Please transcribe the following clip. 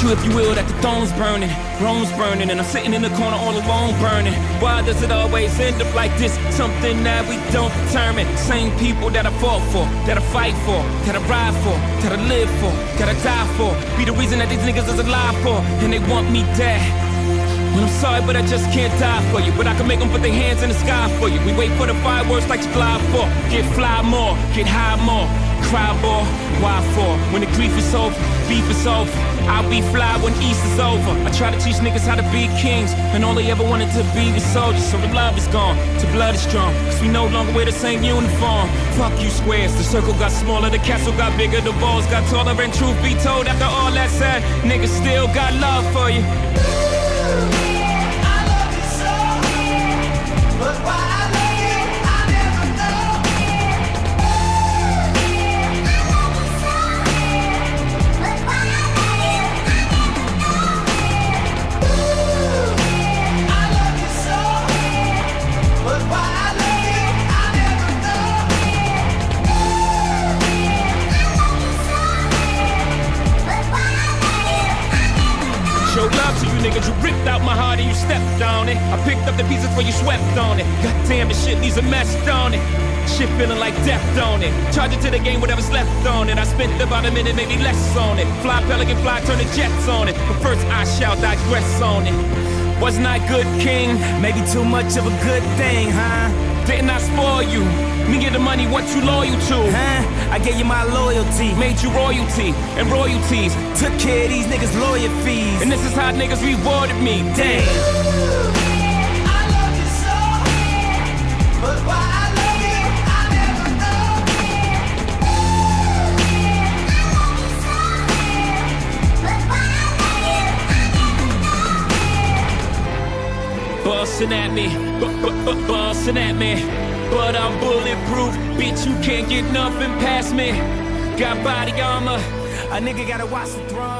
you if you will that the throne's burning, Rome's burning, and I'm sitting in the corner all alone burning. Why does it always end up like this? Something that we don't determine. Same people that I fought for, that I fight for, that I ride for, that I live for, that I die for, be the reason that these niggas is alive for, and they want me dead. Well, I'm sorry, but I just can't die for you. But I can make them put their hands in the sky for you. We wait for the fireworks like July 4th. Get fly more, get high more, cry more. Why for? When the grief is over, beef is over, I'll be fly when East is over. I try to teach niggas how to be kings, and all they ever wanted to be was soldiers. So the love is gone, the blood is strong, cause we no longer wear the same uniform. Fuck you squares, the circle got smaller, the castle got bigger, the walls got taller. And truth be told, after all that said, niggas still got love for you. Show love to you niggas, you ripped out my heart and you stepped on it. I picked up the pieces where you swept on it. God damn, this shit needs a mess, don't it? Shit feeling like death, don't it? Charge it to the game, whatever's left on it. I spent about a minute, maybe less on it. Fly pelican fly, turn the jets on it. But first I shall digress on it. Wasn't I good, king? Maybe too much of a good thing, huh? Didn't I spoil you? Me get the money, what you loyal to? Huh? I gave you my loyalty, made you royalty and royalties. Took care of these niggas' lawyer fees, and this is how niggas rewarded me. Damn. I love you so, but why I love you, I never know. I love you so, but why I love you, I never know. Bustin' at me, bustin' at me. But I'm bulletproof, bitch, you can't get nothing past me. Got body armor, A nigga gotta watch the throne.